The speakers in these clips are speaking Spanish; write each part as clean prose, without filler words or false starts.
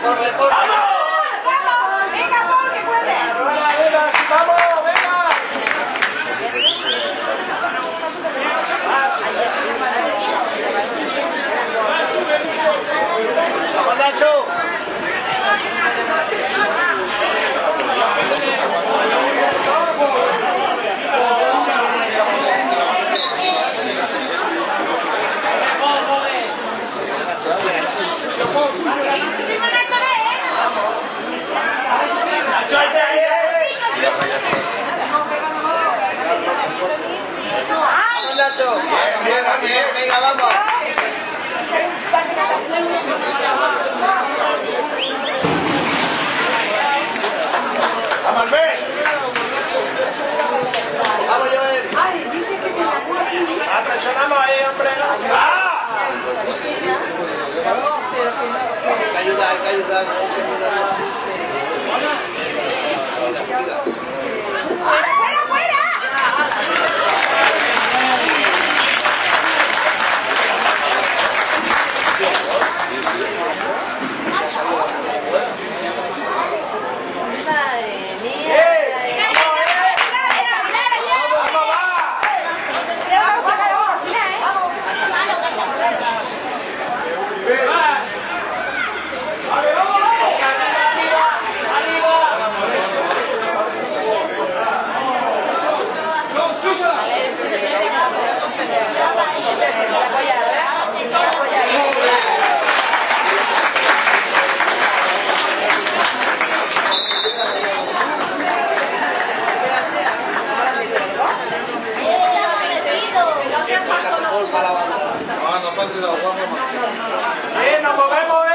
corre, corre. ¡Vamos! ¡Venga, Paul, que puedes! ¡Vamos, venga! ¡Vamos, Nacho! Nacho, bien, bien, venga, vamos. Vamos, ven. Vamos, Joel. Atencionamos ahí, hombre. ¡Ah! Hay que ayudar, hay que ayudar. ¡Fuera, fuera! Madre mía. ¡Nos movemos,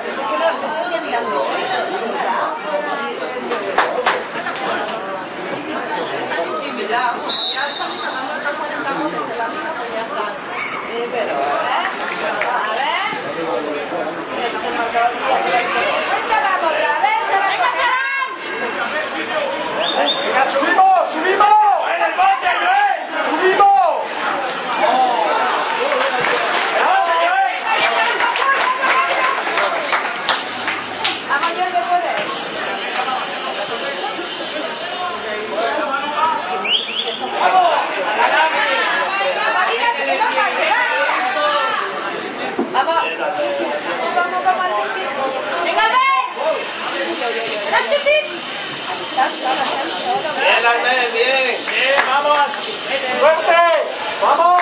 ¡Subimos! ¡Subimos! ¡En el bote, Joel! ¡Subimos! Bien, Armel, bien. ¡Bien, vamos! ¡Fuerte! ¡Vamos!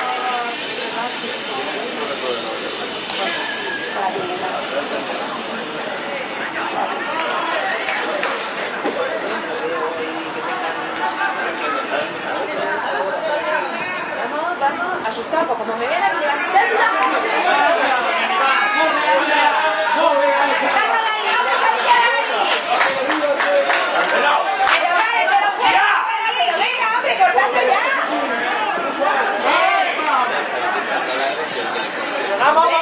Vamos, vamos, asustado, como me ven a levantar la ¡Vamos, vamos!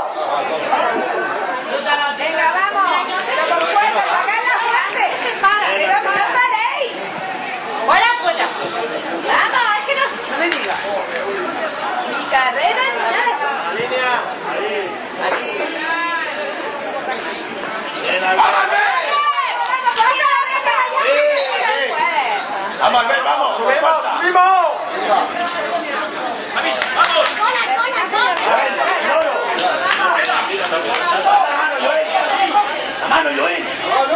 venga, vamos, pero con fuerza, sacadla fuerte, se para, pero no paréis. Fuera, fuera. Vamos, es que no me digas. Ni carrera ni nada. La línea. Ahí. Bien, Armel. Vamos, Armel, vamos. ¡Subimos, subimos! ¡La mano, Joel!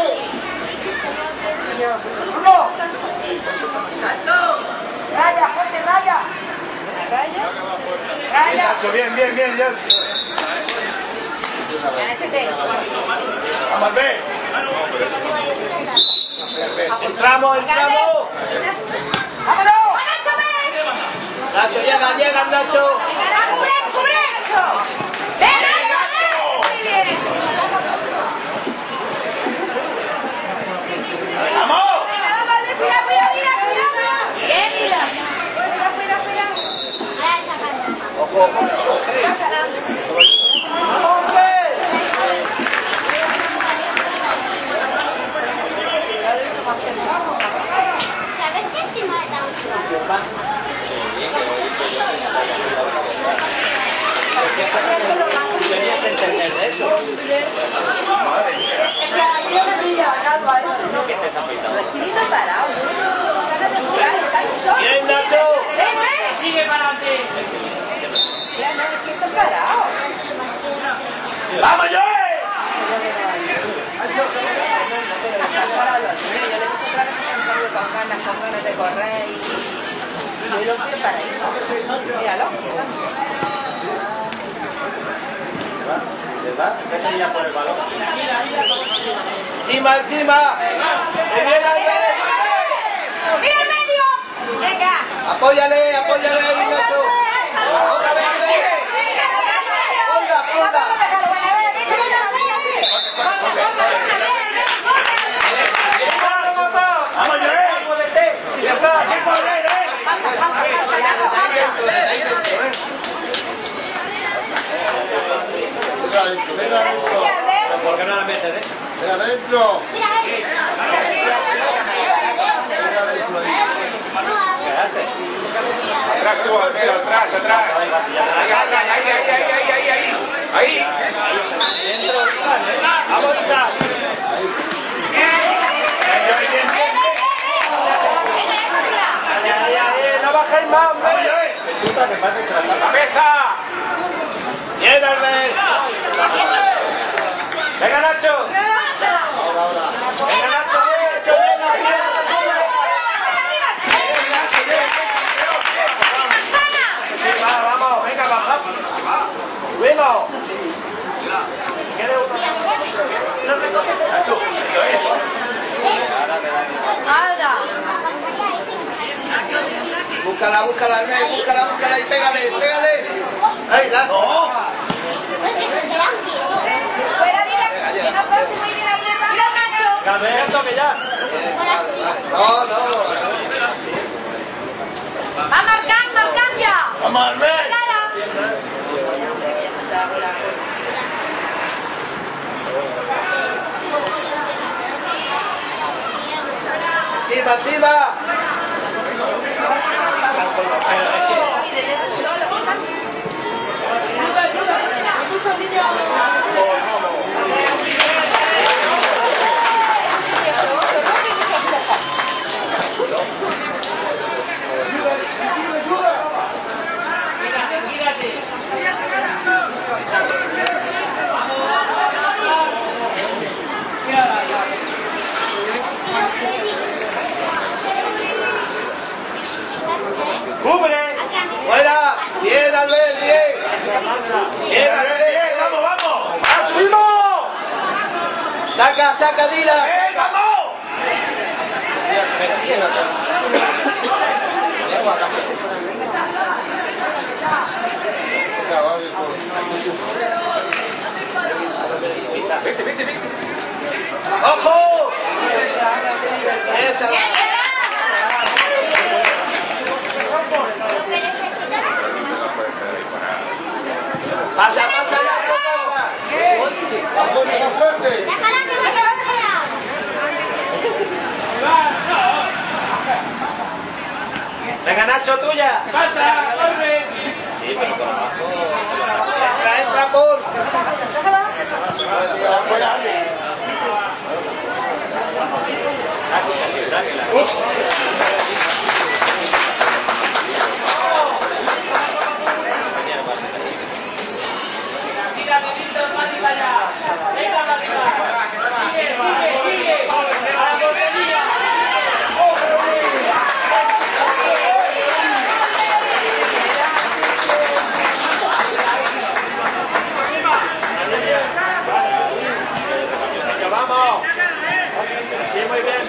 Raya, fuerte, raya. Raya. Nacho, bien, bien, bien, ya. Vamos, Armel. Entramos, entramos. ¡Vámonos! Nacho, llegan, Nacho. ¡Sube, Nacho! ¡Ven, Nacho! ¡Muy bien! ¡Vamos! Venga, vamos, cuidado, cuidado. Bien, mira. Fuera. Ojo, ojo. ¡Vamos, hombre! ¿Sabes qué encima de la última? Sí, que he dicho yo. entender de eso. ¿Qué te has afeitado? Estoy preparado. ¡Bien, Nacho! ¡Sigue para adelante! Ya no, es que estoy parado. ¡Vamos, Joel! Con ganas de correr y yo lo quiero para eso. Míralo. Se va, vete ya por el balón. ¡Encima, encima! ¡Que viene Albert! ¡Mira el medio! ¡Venga! ¡Apóyale, apóyale ahí, Nacho! ¡Otra vez, Albert! ¡Ponga, ponga! ¡Vamos, Joel! ¡Ya está! ¡Tiempo de ver, Ahí dentro, ¿Por qué no la metes, ¡Ven adentro! Atrás tú, atrás, atrás. Ahí. ¡Vamos, Ita! ¡No bajéis más, hombre! ¡Cabeza! ¡Bien, Albert! ¡Venga, Nacho! Ahora. ¡Venga, Nacho! Sí, vamos, venga, baja. ¡Subimos! Nacho, eso es. ¡Hala! Búscala, Albert, búscala y pégale. ¡Ay, la! ¡No! ¡Fuera, mira! ¡Que no pase muy bien aquí! ¡Mira, Nacho! ¡Alberto, que ya! No. ¡Va marcando ya! ¡Vamos, Albert! ¡Cara! ¡Encima! ¡Cubre! ¡Fuera! ¡Bien, Albert, bien! ¡Bien, Albert! ¡Vamos! ¡Subimos! ¡Saca, Dila! ¡Vamos! Vete. ¡Ojo! ¡Esa la! ¡Pasa, pasa! ¡Fuerte! Déjala que vaya afuera. Venga, Nacho, tuya. ¡Pasa! ¡Corre! Sí, pero por abajo ¡Entra, Paul! ¡Fuera! Mira, Benito, más arriba ya. Venga, más arriba. Sigue. A la portería. ¡Vamos! Sí, muy bien.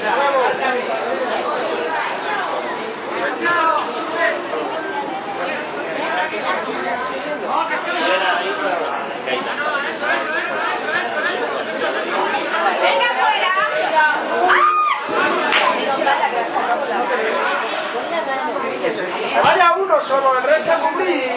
¡Venga, fuera! Que vaya uno solo, el resto a cubrir.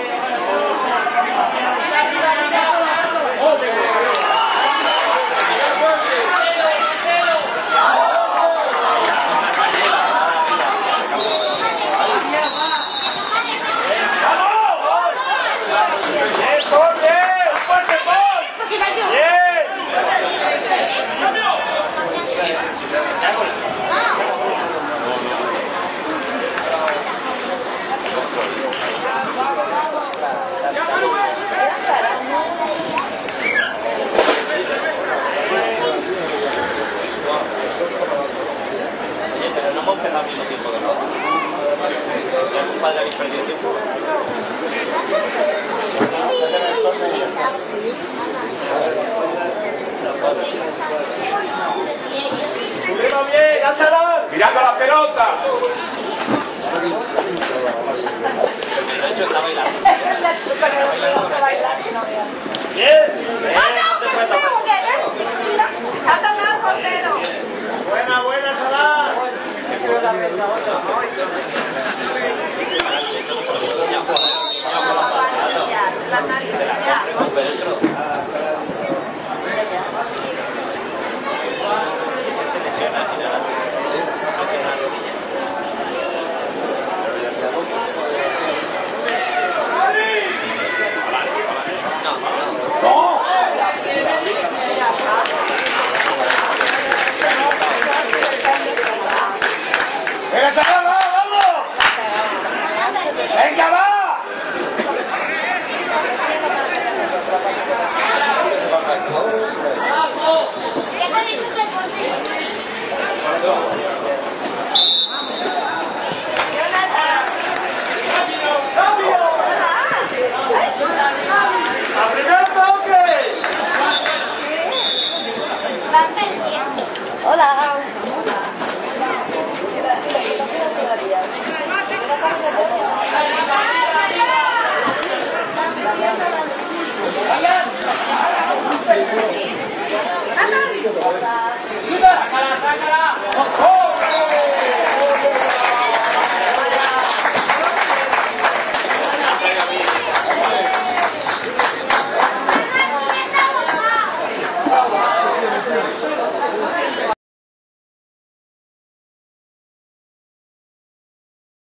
¡Vamos! ¡Fuerte gol! padre habéis perdido tiempo. Subimos bien. Mirando la pelota. Nacho está bailando. Bien. Buena, buena, Salah. Ese se lesiona al final. Al final la rodilla. Venga, Salah, vamos. Venga.